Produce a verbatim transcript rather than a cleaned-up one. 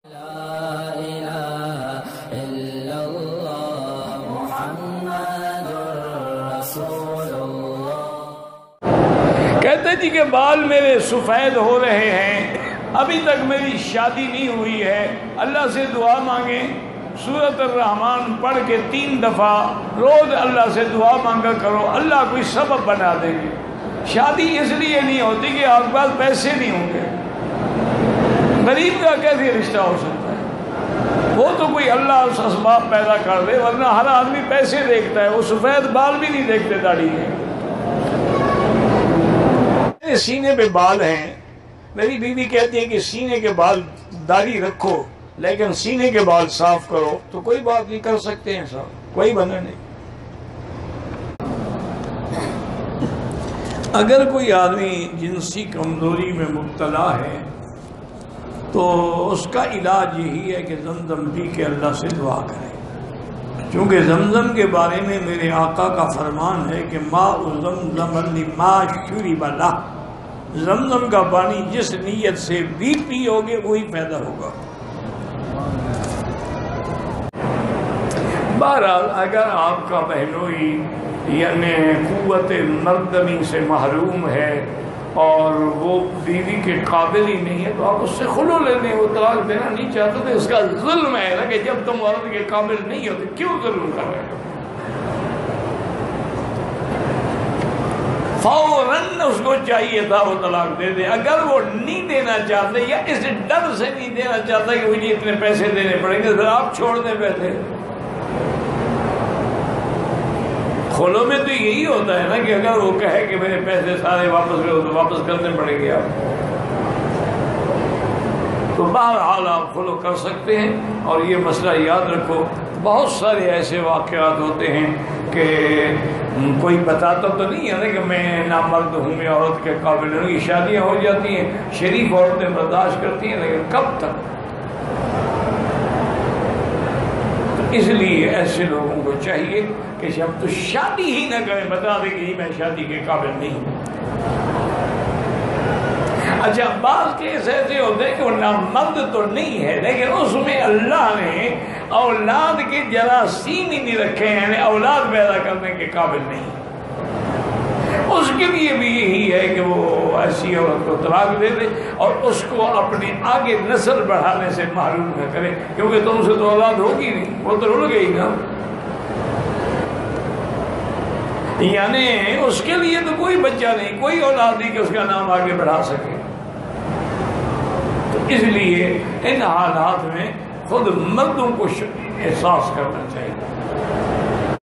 لا الہ الا اللہ محمد رسول اللہ۔ کہتے جی کہ بال میرے سفید ہو رہے ہیں، ابھی تک میری شادی نہیں ہوئی ہے، اللہ سے دعا مانگیں۔ سورۃ الرحمن پڑھ کے تین دفعہ روز اللہ سے دعا مانگا کرو، اللہ کوئی سبب بنا دیں گے۔ شادی اس لیے نہیں ہوتی کہ آپ کے پاس پیسے نہیں ہوں گے، غریب کا کیسے رشتہ ہو سکتا ہے؟ وہ تو کوئی اللہ اسباب پیدا کر دے، ورنہ ہر آدمی پیسے دیکھتا ہے، وہ سفید بال بھی نہیں دیکھتے داڑھی کے۔ میرے سینے پہ بال ہیں، میری بیوی کہتی ہے کہ سینے کے بال داڑھی رکھو لیکن سینے کے بال صاف کرو، تو کوئی بات نہیں، کر سکتے ہیں صاحب، کوئی بنا نہیں۔ اگر کوئی آدمی جنسی کمزوری میں مبتلا ہے تو اس کا علاج یہی ہے کہ زمزم پی کے اللہ سے دعا کرے، چونکہ زمزم کے بارے میں میرے آقا کا فرمان ہے کہ ماء زمزم لما شرب لہ، زمزم کا پانی جس نیت سے بھی پیو گے وہی پیدا ہوگا۔ بہرحال اگر آپ کا بہنوئی یعنی قوت مردمی سے محروم ہے اور وہ بیوی کے قابل ہی نہیں ہے تو آپ اس سے خلو لینے، وہ طلاق دینا نہیں چاہتے تو اس کا ظلم ہے نا، کہ جب تم عورت کے قابل نہیں ہوتے کیوں ظلم کر رہے ہو؟ فوراً اس کو چاہیے تھا وہ طلاق دے دے۔ اگر وہ نہیں دینا چاہتے یا اس ڈر سے نہیں دینا چاہتا کہ مجھے اتنے پیسے دینے پڑیں گے، پھر آپ چھوڑ دیں پیسے۔ خلو میں تو یہی ہوتا ہے نا کہ اگر وہ کہے کہ میرے پیسے سارے واپس کرو تو واپس کرنے پڑیں گے آپ۔ تو بہرحال آپ خلو کر سکتے ہیں، اور یہ مسئلہ یاد رکھو، بہت سارے ایسے واقعات ہوتے ہیں کہ کوئی بتاتا تو نہیں ہے نا کہ میں نامرد ہوں، میں عورت کے قابل ہوں، یہ شادیاں ہو جاتی ہیں، شریف عورتیں برداشت کرتی ہیں، لیکن کب تک؟ اس لیے ایسے لوگوں کو چاہیے کہ جب تو شادی ہی نہ کریں، بتا دیں کہ میں شادی کے قابل نہیں ہوں۔ اچھا، بعض کیس ایسے ہوتے ہیں کہ وہ نامرد تو نہیں ہے لیکن اس میں اللہ نے اولاد کے جراثیم ہی نہیں رکھے ہیں، یعنی اولاد پیدا کرنے کے قابل نہیں۔ اس کے لیے بھی یہی ہے کہ وہ ایسی عورت کو طلاق دے دے اور اس کو اپنے آگے نسل بڑھانے سے محروم نہ کرے، کیونکہ تم سے تو اولاد ہوگی نہیں، وہ تو رل گئی نا۔ یعنی اس کے لیے تو کوئی بچہ نہیں، کوئی اولاد نہیں کہ اس کا نام آگے بڑھا سکے۔ تو اس لیے ان حالات میں خود مردوں کو احساس کرنا چاہیے۔